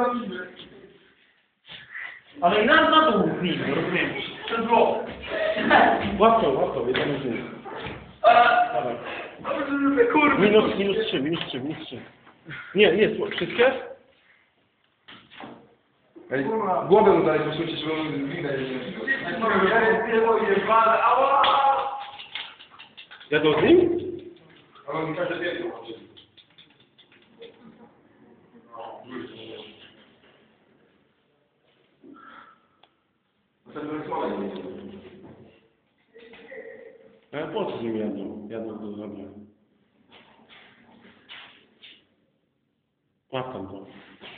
zabawimy. Ale na dół z nim, rozumiesz? Przez głowę. Łapką, jedziemy z nim. Dawaj. Kurwa. Minus 3. Nie, wszystkie? Ej, głowę mu dalej posuńcie, żeby on widać. Jadą z nim? Ale on każde piętro. Ale po co z nim jadą? Jadą do dobra. Łap tam to.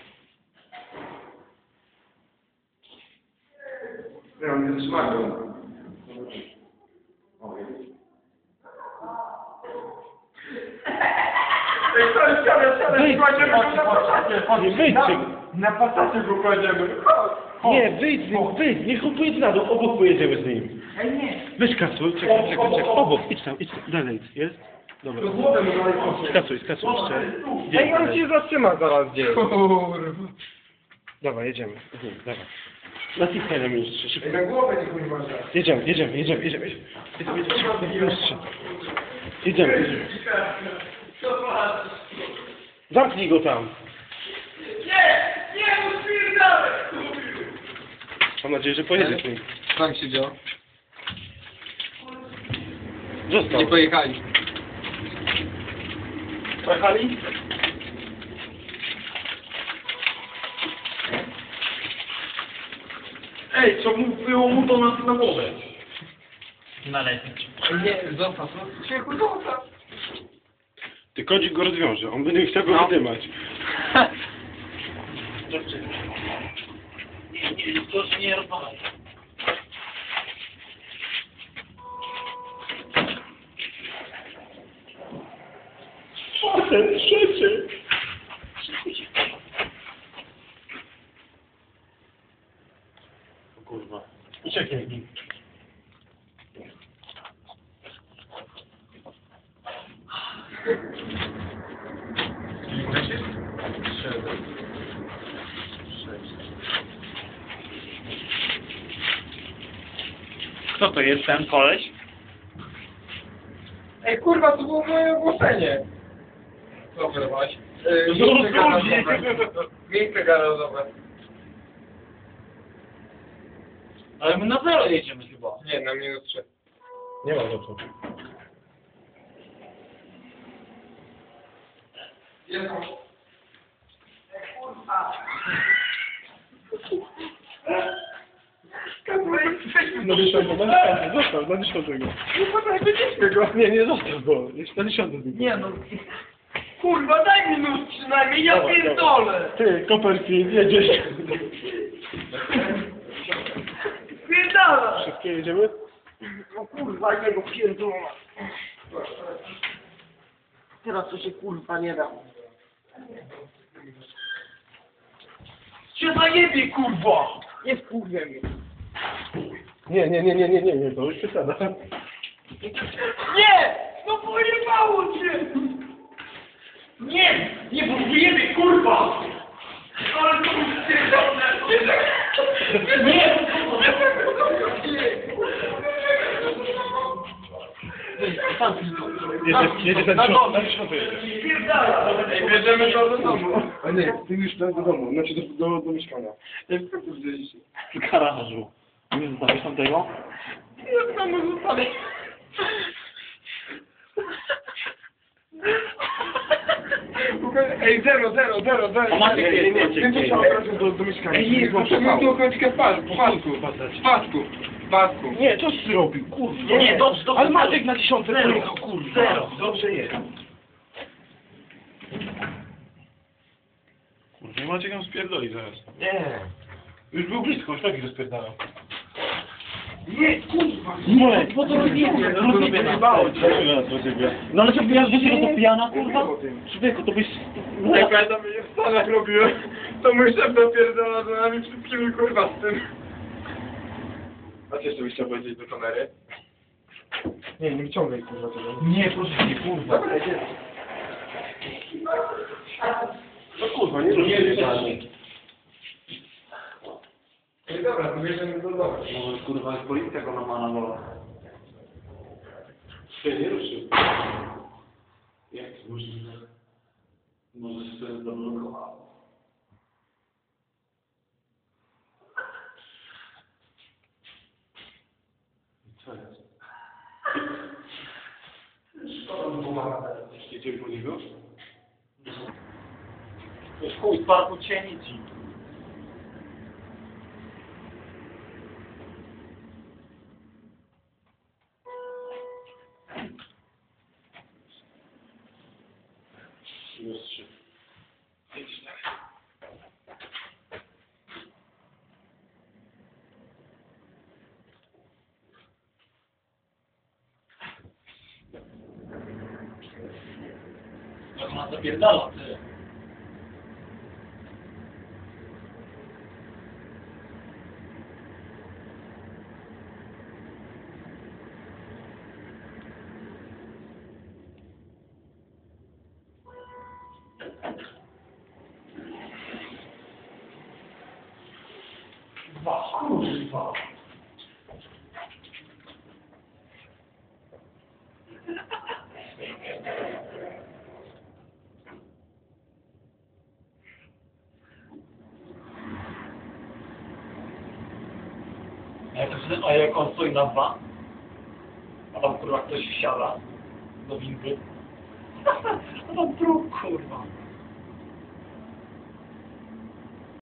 Nie, on nie zatrzyma go. Wyjdź! Na pasacie go kładziemy. Nie, wyjdź, niech on pojedzie na dół, obok pojedziemy z nim. Ej, nie. Weź kasuj, czekaj, obok, idź tam, dalej, jest? Dobra. Głowę mu dalej posuń. Skasuj jeszcze. Ej, on się zatrzyma zaraz gdzieś. Kurwa. Dawaj, jedziemy. Dawaj. Naciskaj na ministrze, szybko. Ej, na głowę nie kurwa za. Jedziemy. Jedziemy. Zamknij go tam. Nie, uspierdalaj! Mam nadzieję, że pojedzie z nim. Tak się działo. Został. Nie pojechali. Pojechali? Ej, co było mu to na głowę? Nalepić. Nie, zostaw. Cicho, zostaw. Ty kodzik go rozwiąże, on będzie chciał go wydymać. Dobrze. Nie, proszę nie rozmawiaj. Trzecie. O kurwa. Uciekaj z nim. Kto to jest ten koleś? Ej, kurwa, to było moje ogłoszenie. Co wyrwać? Miejsce garażowe. Ale my na zero jedziemy chyba. Nie, na minus 3. Nie ma za co. Jest tam. Na 10, zostaw, na 10 go. Nie, zostaw go. Jeszcze na 10 z nim. Nie no. Kurwa, daj minut przynajmniej, ja Dawaj, pierdolę! Ty, Copperfield, jedziesz. Pierdolę! Wszystkie jedziemy? No kurwa, jego pierdolę. Teraz to się kurwa nie da. Cię zajebie, kurwa! Nie wkurwia mnie. Nie, to już przesada. Nie! No pojebało cię! Nie, bo wyjebie, kurwa! Ale to już pierdolę! Nie! Jedzie na 10 jedzie. Pierdala! Ej, bierzemy to do domu. A nie, ty już do domu, znaczy do mieszkania. Jak to wzięliście? W garażu. Nie zostawisz tam tego? Jak tam zostawię? Ej, zero. A macie Nie, gdzie? ty musiał od razu do mieszkania. Ej, nie, potrzebujemy tu kończkę w pasku. Nie, coś ty robił, kurwa. Nie, dobrze. Ale Maciek na 10 Zero. pojechał, kurwa. Zero. Dobrze jest. Kurwa, Maciek nam spierdoli zaraz. Nie. Już był blisko, już taki rozpierdalał. Nie, kurwa! Nie, Po to rozjebie Pojebało cię. No ale co pijasz, wiesz, że to pijana, kurwa? Człowieku, to byś... Jak ja tam w Stanach robiłem, to mój szef dopierdala za nami wszystkimi kurwa z tym. A co jeszcze byś chciał powiedzieć do kamery? Nie wyciągaj kurwa tego. Nie, proszę cię, kurwa. Dobra, idziemy. No kurwa, nie rozpierdalaj. Dobra, to bierzemy do domu. Może kurwa jest policja go na mana wola. Się nie ruszył. Jak to możliwe? Może się to zablokowało. Co jest? Szkoda mi pomaga. Idziemy po niego? To jest chuj, parku cieni ci. Już trzy. Idź dalej. Jak ona zapierdala, ty. Kurwa. A jak on stoi na dwa? A tam kurwa ktoś wsiada do windy. A tam próg kurwa.